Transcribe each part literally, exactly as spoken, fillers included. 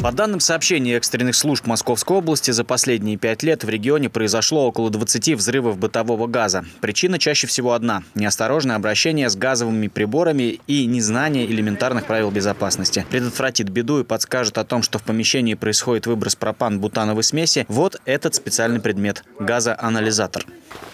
По данным сообщений экстренных служб Московской области, за последние пять лет в регионе произошло около двадцати взрывов бытового газа. Причина чаще всего одна – неосторожное обращение с газовыми приборами и незнание элементарных правил безопасности. Предотвратит беду и подскажет о том, что в помещении происходит выброс пропан-бутановой смеси, вот этот специальный предмет – газоанализатор.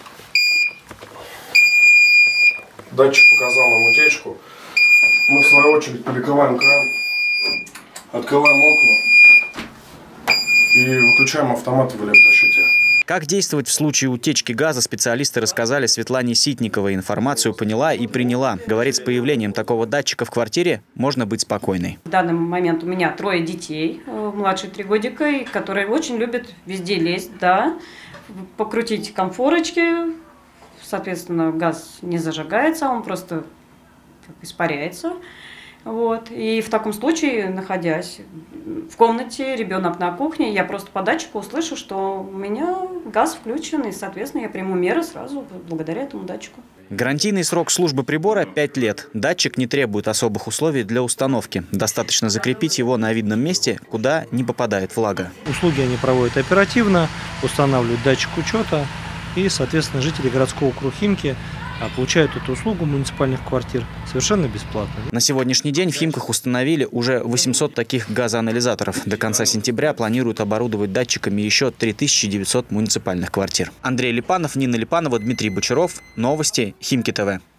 Датчик показал нам утечку. Мы в свою очередь перекрываем кран, открываем окна и выключаем автоматы в электрощите. Как действовать в случае утечки газа, специалисты рассказали Светлане Ситниковой. Информацию поняла и приняла. Говорит, с появлением такого датчика в квартире можно быть спокойной. В данный момент у меня трое детей, младше три годика, которые очень любят везде лезть, да, покрутить конфорочки. Соответственно, газ не зажигается, он просто испаряется. Вот. И в таком случае, находясь в комнате, ребенок на кухне, я просто по датчику услышу, что у меня газ включен, и, соответственно, я приму меры сразу благодаря этому датчику. Гарантийный срок службы прибора – пять лет. Датчик не требует особых условий для установки. Достаточно закрепить его на видном месте, куда не попадает влага. Услуги они проводят оперативно, устанавливают датчик учета, и, соответственно, жители городского округа Химки получают эту услугу муниципальных квартир совершенно бесплатно. На сегодняшний день в Химках установили уже восемьсот таких газоанализаторов. До конца сентября планируют оборудовать датчиками еще три тысячи девятьсот муниципальных квартир. Андрей Липанов, Нина Липанова, Дмитрий Бочаров. Новости Химки ТВ.